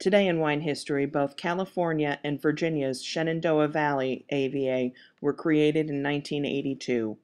Today in wine history, both California and Virginia's Shenandoah Valley AVA were created in 1982.